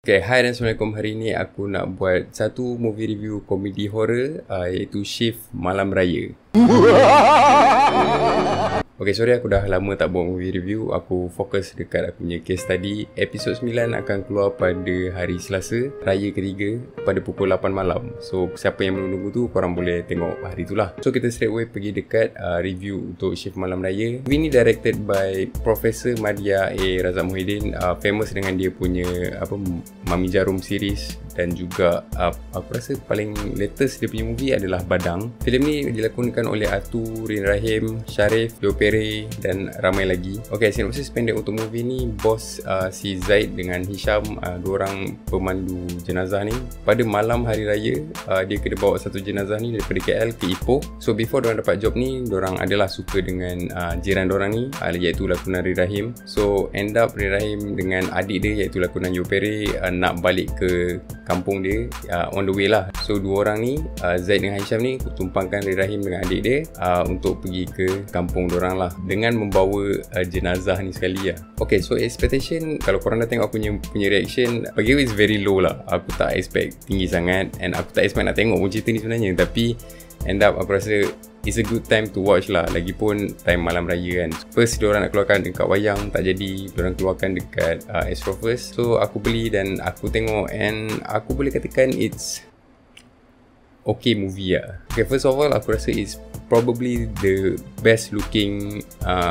Okay, hai dan Assalamualaikum. Hari ni aku nak buat satu movie review komedi horror iaitu Shift Malam Raya. Okay, sorry aku dah lama tak buat movie review. Aku fokus dekat aku punya case study. Episod 9 akan keluar pada hari Selasa, Raya ketiga, pada pukul 8 malam. So, siapa yang menunggu tu, korang boleh tengok hari tu lah. So, kita straight away pergi dekat review untuk Shift Malam Raya. Movie ni directed by Profesor Madya A. Razak Mohidin, famous dengan dia punya Mami Jarum series, dan juga aku rasa paling latest dia punya movie adalah Badang. Filem ni dilakonkan oleh Atu, Rin Rahim, Sharif, Leo Pere dan ramai lagi. Okay, sinopsis pendek untuk movie ni. Bos si Zaid dengan Hisham, dua orang pemandu jenazah ni, pada malam hari raya dia kena bawa satu jenazah ni daripada KL ke Ipoh. So before diorang dapat job ni, diorang adalah suka dengan jiran diorang ni, iaitu lakonan Rin Rahim. So end up Rin Rahim dengan adik dia iaitu lakonan Leo Pere nak balik ke kampung dia, on the way lah. So dua orang ni, Zaid dengan Hisham ni, tumpangkan Rin Rahim dengan adik dia untuk pergi ke kampung diorang lah, dengan membawa jenazah ni sekali lah. Okay, so expectation, kalau korang dah tengok aku punya reaction, bagi aku is very low lah. Aku tak expect tinggi sangat, and aku tak expect nak tengok pun cerita ni sebenarnya. Tapi end up aku rasa it's a good time to watch lah. Lagipun time malam raya kan. First diorang nak keluarkan dekat wayang, tak jadi, diorang keluarkan dekat Astro first. So aku beli dan aku tengok, and aku boleh katakan it's okay movie lah. Okay, first of all aku rasa it's probably the best looking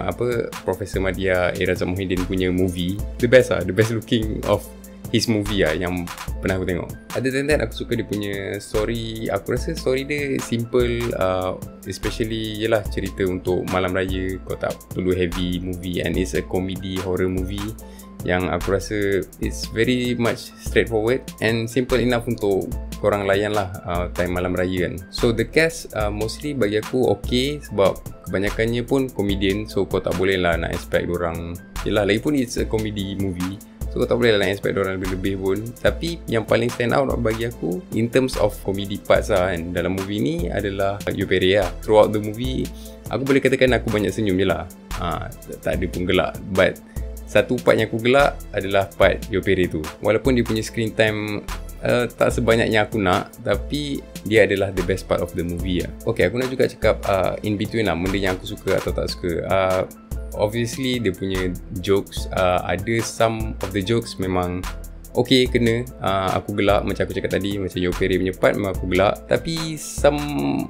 Profesor Madya A. Razak Mohidin punya movie. The best looking of his movie lah yang pernah aku tengok. Other than that, aku suka dia punya story. Aku rasa story dia simple, especially yelah cerita untuk malam raya, kau tak perlu heavy movie, and it's a comedy horror movie yang aku rasa it's very much straightforward and simple enough untuk korang layan lah time malam raya kan. So the cast mostly bagi aku okay, sebab kebanyakannya pun komedian. So kau tak boleh lah nak expect dorang, yelah lagipun it's a comedy movie, so kau tak boleh lah nak expect dorang lebih-lebih pun. Tapi yang paling stand out bagi aku in terms of comedy parts lah kan, dalam movie ni adalah Leo Pere lah. Throughout the movie aku boleh katakan aku banyak senyum je lah, tak ada pun gelak. But satu part yang aku gelak adalah part Leo Pere tu. Walaupun dia punya screen time tak sebanyak yang aku nak, tapi dia adalah the best part of the movie lah. Okay, aku nak juga cakap in between lah, benda yang aku suka atau tak suka. Obviously dia punya jokes, ada some of the jokes memang okay, kena aku gelak. Macam aku cakap tadi, macam Leo Pere punya part memang aku gelak. Tapi some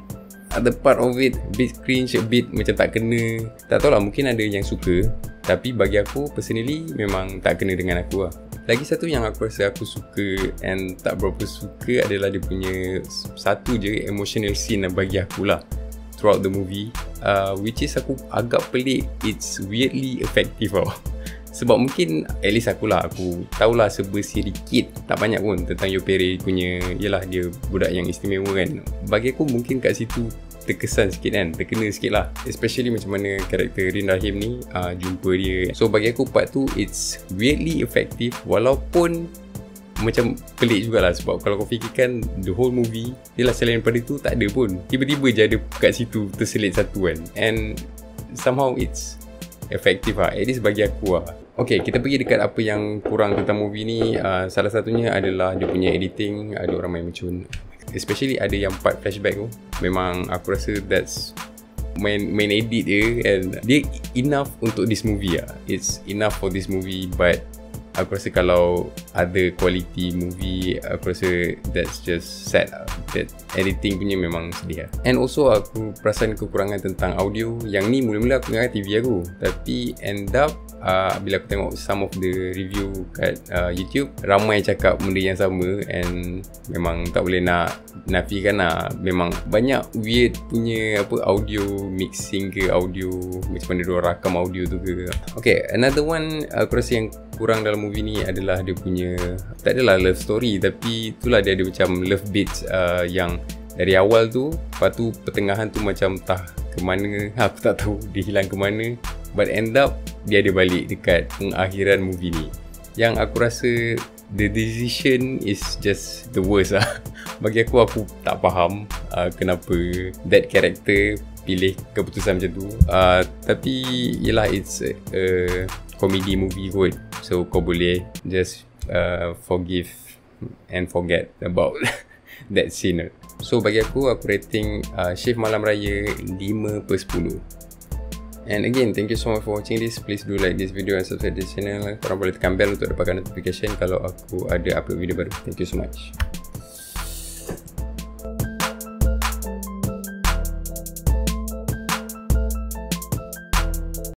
other part of it a bit cringe, a bit macam tak kena. Tak tahu lah, mungkin ada yang suka, tapi bagi aku personally memang tak kena dengan aku lah. Lagi satu yang aku rasa aku suka and tak berapa suka adalah dia punya satu je emotional scene bagi aku lah throughout the movie, which is aku agak pelik, it's weirdly effective tau. Sebab mungkin at least aku tahulah sedikit, tak banyak pun, tentang Leo Pere punya, yelah dia budak yang istimewa kan. Bagi aku mungkin kat situ terkesan sikit kan, terkena sikit lah, especially macam mana karakter Rin Rahim ni jumpa dia. So bagi aku part tu it's weirdly effective, walaupun macam pelik jugalah. Sebab kalau kau fikirkan the whole movie, yelah selain daripada tu tak ada pun, tiba-tiba je ada kat situ terselit satu kan, and somehow it's effective lah, at least bagi aku lah. Okay, kita pergi dekat apa yang kurang tentang movie ni. Salah satunya adalah dia punya editing. Ada orang main macun, especially ada yang part flashback tu, memang aku rasa that's main edit dia, and dia enough untuk this movie lah. It's enough for this movie, but aku rasa kalau ada quality movie, aku rasa that's just sad lah. That editing punya memang sedih lah. And also aku perasan kekurangan tentang audio. Yang ni mula-mula aku ingat TV aku, tapi end up bila aku tengok some of the review kat YouTube, ramai cakap benda yang sama, and memang tak boleh nak nafikan lah. Memang banyak weird punya audio mixing ke, audio macam mana diorang rakam audio tu ke. Okay, another one aku rasa yang kurang dalam movie ni adalah dia punya, tak adalah love story, tapi itulah dia ada macam love beats yang dari awal tu, lepas tu pertengahan tu macam entah ke mana, aku tak tahu dia hilang ke mana, but end up dia ada balik dekat pengakhiran movie ni, yang aku rasa the decision is just the worst lah. Bagi aku tak faham kenapa that character pilih keputusan macam tu. Tapi yelah, it's a comedy movie kot, so kau boleh just forgive and forget about that scene. So bagi aku rating shift malam raya 5/10. And again, thank you so much for watching this. Please do like this video and subscribe this channel. Korang boleh tekan bell untuk dapatkan notification kalau aku ada upload video baru. Thank you so much.